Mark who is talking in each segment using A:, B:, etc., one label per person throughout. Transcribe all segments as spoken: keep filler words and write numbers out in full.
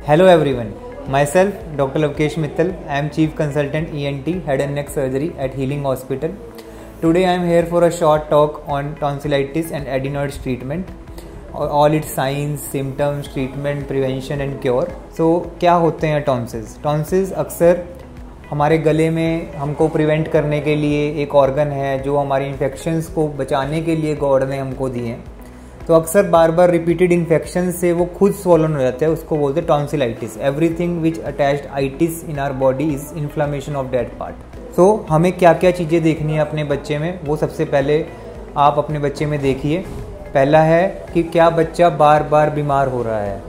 A: Hello everyone, myself Doctor Lavkesh Mittal. I am Chief Consultant E N T Head and Neck Surgery at Healing Hospital. Today I am here for a short talk on tonsillitis and adenoids treatment, all its signs, symptoms, treatment, prevention and cure. So क्या होते हैं tonsils? Tonsils अक्सर हमारे गले में हमको prevent करने के लिए एक ऑर्गन है जो हमारी इन्फेक्शंस को बचाने के लिए गॉड ने हमको दिए हैं। तो अक्सर बार बार रिपीटेड इन्फेक्शन से वो खुद स्वॉलन हो जाता है, उसको बोलते हैं tonsillitis. Everything which attached itis in our body is inflammation of that part. So हमें क्या क्या चीज़ें देखनी है अपने बच्चे में, वो सबसे पहले आप अपने बच्चे में देखिए। पहला है कि क्या बच्चा बार बार बीमार हो रहा है।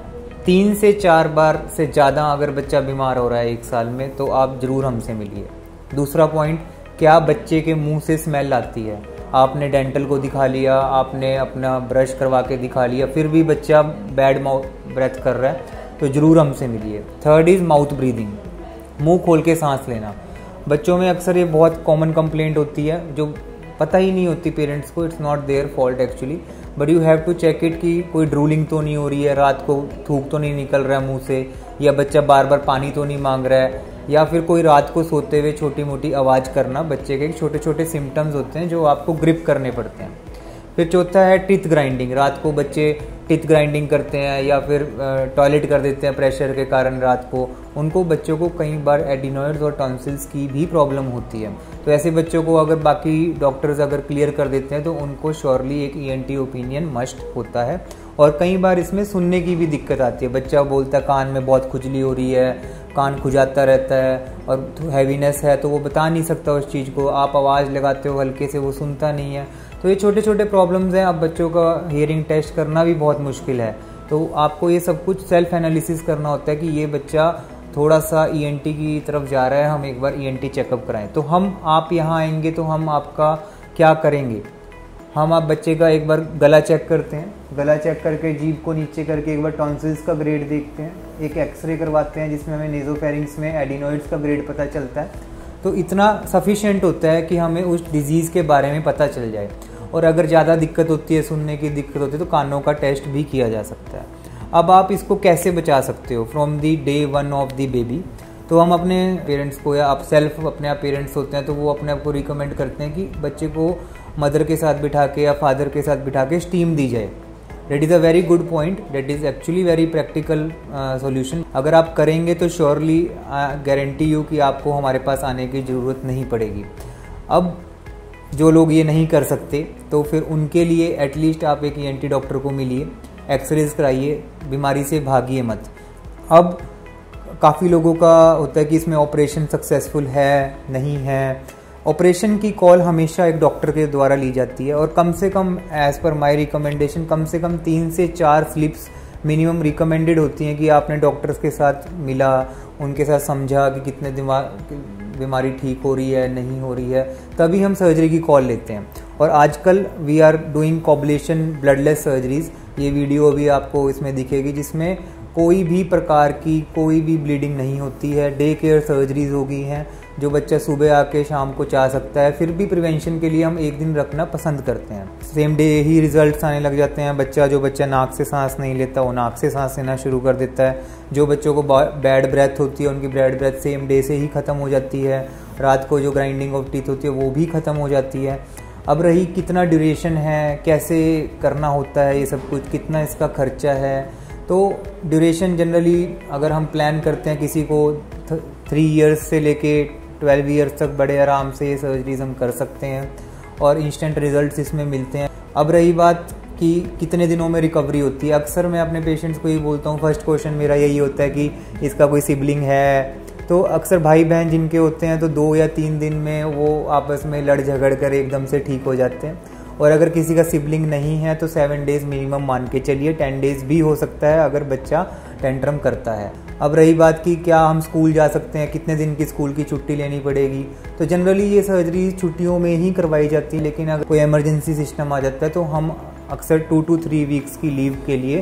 A: तीन से चार बार से ज़्यादा अगर बच्चा बीमार हो रहा है एक साल में तो आप ज़रूर हमसे मिलिए। दूसरा पॉइंट, क्या बच्चे के मुंह से स्मेल आती है। आपने डेंटल को दिखा लिया, आपने अपना ब्रश करवा के दिखा लिया, फिर भी बच्चा बैड माउथ ब्रेथ कर रहा है तो ज़रूर हमसे मिलिए। थर्ड इज़ माउथ ब्रीदिंग, मुंह खोल के सांस लेना। बच्चों में अक्सर ये बहुत कॉमन कंप्लेंट होती है जो पता ही नहीं होती पेरेंट्स को। It's not their fault actually, but you have to check it कि कोई ड्रूलिंग तो नहीं हो रही है, रात को थूक तो नहीं निकल रहा है मुंह से, या बच्चा बार बार पानी तो नहीं मांग रहा है, या फिर कोई रात को सोते हुए छोटी मोटी आवाज़ करना। बच्चे के छोटे छोटे सिम्टम्स होते हैं जो आपको ग्रिप करने पड़ते हैं। फिर चौथा है टीथ ग्राइंडिंग। रात को बच्चे टीथ ग्राइंडिंग करते हैं या फिर टॉयलेट कर देते हैं प्रेशर के कारण रात को, उनको बच्चों को कई बार एडिनॉइड्स और टॉन्सिल्स की भी प्रॉब्लम होती है। तो ऐसे बच्चों को अगर बाकी डॉक्टर्स अगर क्लियर कर देते हैं तो उनको श्योरली एक ईएनटी ओपिनियन मस्ट होता है। और कई बार इसमें सुनने की भी दिक्कत आती है। बच्चा बोलता है कान में बहुत खुजली हो रही है, कान खुजाता रहता है और हैवीनेस है, तो वो बता नहीं सकता उस चीज़ को। आप आवाज़ लगाते हो हल्के से, वो सुनता नहीं है। तो ये छोटे छोटे प्रॉब्लम्स हैं। अब बच्चों का हियरिंग टेस्ट करना भी बहुत मुश्किल है, तो आपको ये सब कुछ सेल्फ एनालिसिस करना होता है कि ये बच्चा थोड़ा सा ईएनटी की तरफ जा रहा है, हम एक बार ईएनटी चेकअप कराएं। तो हम आप यहाँ आएंगे तो हम आपका क्या करेंगे, हम आप बच्चे का एक बार गला चेक करते हैं। गला चेक करके जीभ को नीचे करके एक बार टॉन्सिल्स का ग्रेड देखते हैं। एक एक्सरे करवाते हैं जिसमें हमें नेजोफेरिंग्स में एडिनॉइड्स का ग्रेड पता चलता है। तो इतना सफिशिएंट होता है कि हमें उस डिजीज़ के बारे में पता चल जाए। और अगर ज़्यादा दिक्कत होती है, सुनने की दिक्कत होती है, तो कानों का टेस्ट भी किया जा सकता है। अब आप इसको कैसे बचा सकते हो from the day one of the baby. तो हम अपने पेरेंट्स को, या आप सेल्फ अपने आप पेरेंट्स होते हैं तो वो अपने आप को रिकमेंड करते हैं कि बच्चे को मदर के साथ बिठा के या फादर के साथ बिठा के स्टीम दी जाए। That is a very good point, that is actually very practical solution. अगर आप करेंगे तो श्योरली गारंटी यू कि आपको हमारे पास आने की ज़रूरत नहीं पड़ेगी। अब जो लोग ये नहीं कर सकते तो फिर उनके लिए एटलीस्ट आप एक ईएनटी डॉक्टर को मिलिए, एक्सरेज कराइए, बीमारी से भागिए मत। अब काफ़ी लोगों का होता है कि इसमें ऑपरेशन सक्सेसफुल है नहीं है। ऑपरेशन की कॉल हमेशा एक डॉक्टर के द्वारा ली जाती है और कम से कम एज़ पर माय रिकमेंडेशन कम से कम तीन से चार स्लिप्स मिनिमम रिकमेंडेड होती हैं कि आपने डॉक्टर्स के साथ मिला, उनके साथ समझा कि कितने दिमाग बीमारी ठीक हो रही है नहीं हो रही है, तभी हम सर्जरी की कॉल लेते हैं। और आजकल we are doing coblation bloodless surgeries. ये वीडियो भी आपको इसमें दिखेगी जिसमें कोई भी प्रकार की कोई भी ब्लीडिंग नहीं होती है। डे केयर सर्जरीज हो गई हैं जो बच्चा सुबह आके शाम को चाह सकता है। फिर भी प्रिवेंशन के लिए हम एक दिन रखना पसंद करते हैं। सेम डे ही रिजल्ट्स आने लग जाते हैं। बच्चा जो बच्चा नाक से सांस नहीं लेता वो नाक से सांस लेना शुरू कर देता है। जो बच्चों को बैड ब्रेथ होती है उनकी बैड ब्रेथ सेम डे से ही ख़त्म हो जाती है। रात को जो ग्राइंडिंग ऑफ टीथ होती है वो भी ख़त्म हो जाती है। अब रही कितना ड्यूरेशन है, कैसे करना होता है ये सब कुछ, कितना इसका खर्चा है। तो ड्यूरेशन जनरली अगर हम प्लान करते हैं किसी को थ्री इयर्स से लेके ट्वेल्व इयर्स तक बड़े आराम से ये सर्जरीज हम कर सकते हैं और इंस्टेंट रिजल्ट्स इसमें मिलते हैं। अब रही बात कि कितने दिनों में रिकवरी होती है। अक्सर मैं अपने पेशेंट्स को ही बोलता हूँ, फर्स्ट क्वेश्चन मेरा यही होता है कि इसका कोई सिबलिंग है। तो अक्सर भाई बहन जिनके होते हैं तो दो या तीन दिन में वो आपस में लड़ झगड़ कर एकदम से ठीक हो जाते हैं। और अगर किसी का सिबलिंग नहीं है तो सेवन डेज़ मिनिमम मान के चलिए, टेन डेज़ भी हो सकता है अगर बच्चा टेंट्रम करता है। अब रही बात कि क्या हम स्कूल जा सकते हैं, कितने दिन की स्कूल की छुट्टी लेनी पड़ेगी। तो जनरली ये सर्जरी छुट्टियों में ही करवाई जाती है, लेकिन अगर कोई इमरजेंसी सिस्टम आ जाता है तो हम अक्सर टू टू थ्री वीक्स की लीव के लिए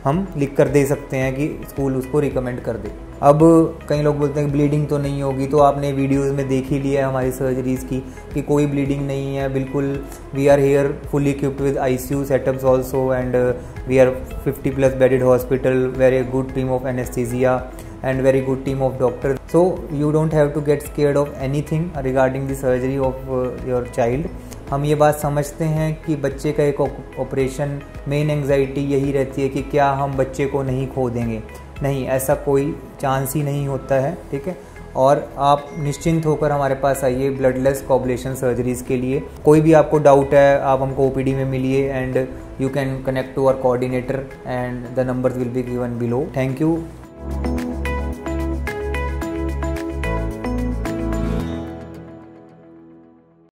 A: हम लिख कर दे सकते हैं कि स्कूल उसको रिकमेंड कर दे। अब कई लोग बोलते हैं कि ब्लीडिंग तो नहीं होगी, तो आपने वीडियोस में देख ही लिया है हमारी सर्जरीज़ की कि कोई ब्लीडिंग नहीं है, बिल्कुल। We are here fully equipped with ICU setups also and we are fifty plus bedded hospital, very good team of anaesthesia and very good team of doctors, so you don't have to get scared of anything regarding the surgery of uh, your child। हम ये बात समझते हैं कि बच्चे का एक operation main anxiety यही रहती है कि क्या हम बच्चे को नहीं खो देंगे। नहीं, ऐसा कोई चांस ही नहीं होता है, ठीक है। और आप निश्चिंत होकर हमारे पास आइए ब्लडलेस कोअगुलेशन सर्जरीज़ के लिए। कोई भी आपको डाउट है आप हमको ओपीडी में मिलिए and you can connect to our coordinator and the numbers will be given below. Thank you.